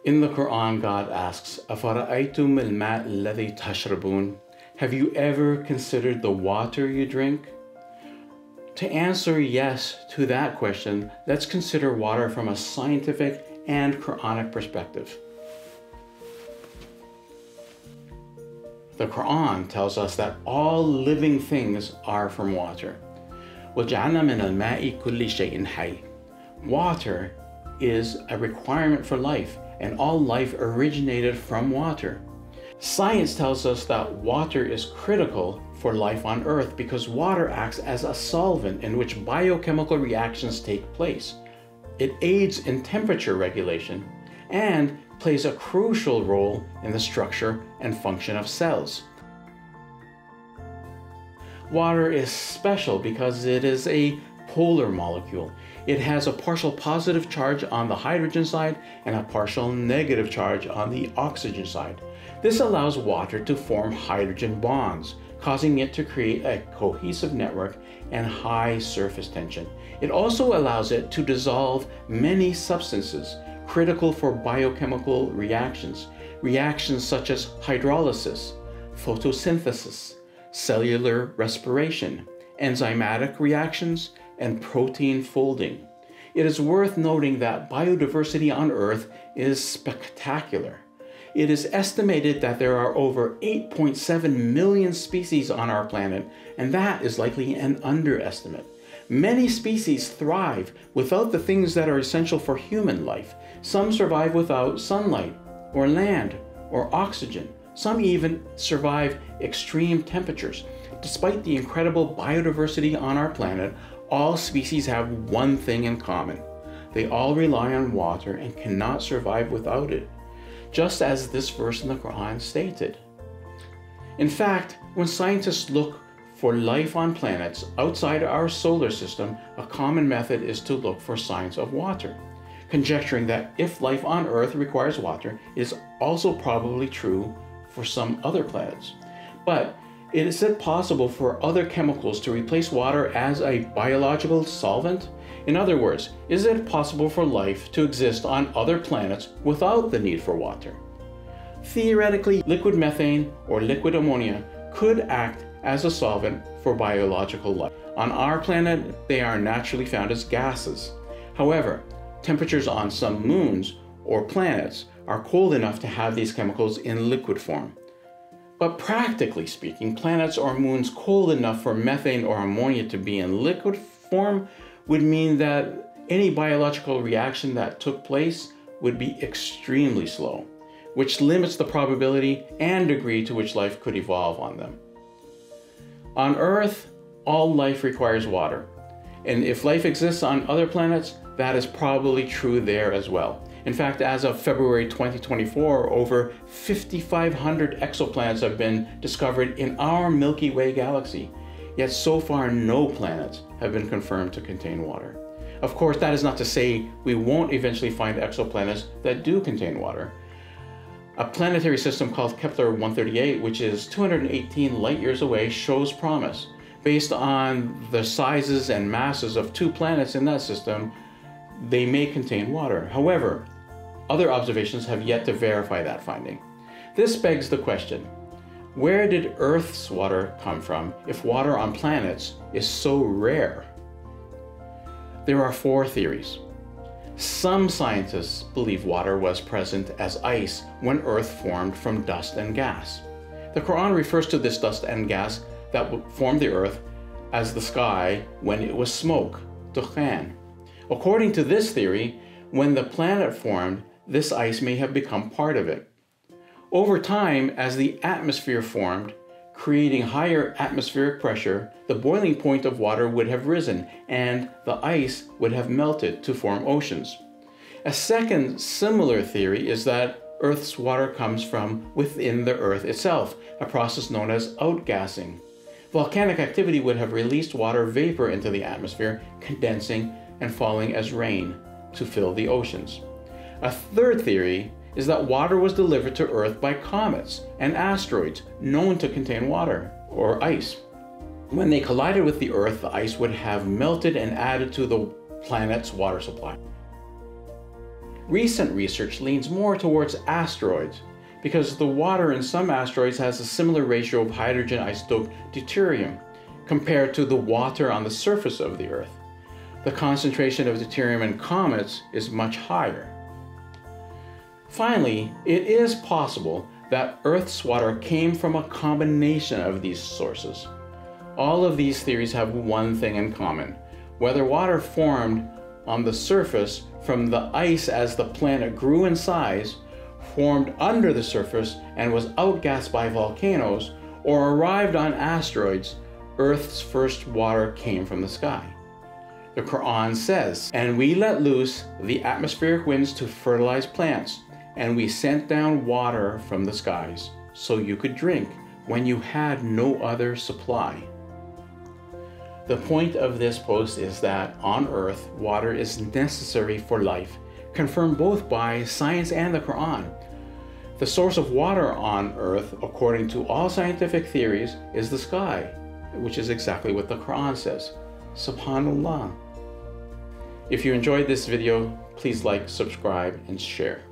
In the Quran, God asks, أَفَرَأَيْتُمُ الْمَاءَ الَّذِي تَشْرَبُونَ? Have you ever considered the water you drink? To answer yes to that question, let's consider water from a scientific and Quranic perspective. The Quran tells us that all living things are from water. وَجَعَلْنَا مِنَ الْمَاءِ كُلِّ شَيْءٍ حَيٍّ. Water is a requirement for life, and all life originated from water. Science tells us that water is critical for life on Earth because water acts as a solvent in which biochemical reactions take place. It aids in temperature regulation and plays a crucial role in the structure and function of cells. Water is special because it is a polar molecule. It has a partial positive charge on the hydrogen side and a partial negative charge on the oxygen side. This allows water to form hydrogen bonds, causing it to create a cohesive network and high surface tension. It also allows it to dissolve many substances critical for biochemical reactions, reactions such as hydrolysis, photosynthesis, cellular respiration, enzymatic reactions, and protein folding. It is worth noting that biodiversity on Earth is spectacular. It is estimated that there are over 8.7 million species on our planet, and that is likely an underestimate. Many species thrive without the things that are essential for human life. Some survive without sunlight, or land, or oxygen. Some even survive extreme temperatures. Despite the incredible biodiversity on our planet, all species have one thing in common. They all rely on water and cannot survive without it, just as this verse in the Quran stated. In fact, when scientists look for life on planets outside our solar system, a common method is to look for signs of water, conjecturing that if life on Earth requires water, it is also probably true for some other planets. But is it possible for other chemicals to replace water as a biological solvent? In other words, is it possible for life to exist on other planets without the need for water? Theoretically, liquid methane or liquid ammonia could act as a solvent for biological life. On our planet, they are naturally found as gases. However, temperatures on some moons or planets are cold enough to have these chemicals in liquid form. But practically speaking, planets or moons cold enough for methane or ammonia to be in liquid form would mean that any biological reaction that took place would be extremely slow, which limits the probability and degree to which life could evolve on them. On Earth, all life requires water, and if life exists on other planets, that is probably true there as well. In fact, as of February 2024, over 5,500 exoplanets have been discovered in our Milky Way galaxy. Yet so far, no planets have been confirmed to contain water. Of course, that is not to say we won't eventually find exoplanets that do contain water. A planetary system called Kepler-138, which is 218 light years away, shows promise. Based on the sizes and masses of 2 planets in that system, they may contain water. However, other observations have yet to verify that finding. This begs the question, where did Earth's water come from if water on planets is so rare? There are 4 theories. Some scientists believe water was present as ice when Earth formed from dust and gas. The Quran refers to this dust and gas that formed the Earth as the sky when it was smoke, dukhan. According to this theory, when the planet formed, this ice may have become part of it. Over time, as the atmosphere formed, creating higher atmospheric pressure, the boiling point of water would have risen and the ice would have melted to form oceans. A second similar theory is that Earth's water comes from within the Earth itself, a process known as outgassing. Volcanic activity would have released water vapor into the atmosphere, condensing and falling as rain to fill the oceans. A third theory is that water was delivered to Earth by comets and asteroids known to contain water, or ice. When they collided with the Earth, the ice would have melted and added to the planet's water supply. Recent research leans more towards asteroids because the water in some asteroids has a similar ratio of hydrogen isotope deuterium compared to the water on the surface of the Earth. The concentration of deuterium in comets is much higher. Finally, it is possible that Earth's water came from a combination of these sources. All of these theories have one thing in common. Whether water formed on the surface from the ice as the planet grew in size, formed under the surface and was outgassed by volcanoes, or arrived on asteroids, Earth's first water came from the sky. The Quran says, "And we let loose the atmospheric winds to fertilize plants, and we sent down water from the skies, so you could drink when you had no other supply." The point of this post is that on Earth, water is necessary for life, confirmed both by science and the Quran. The source of water on Earth, according to all scientific theories, is the sky, which is exactly what the Quran says. Subhanallah. If you enjoyed this video, please like, subscribe, and share.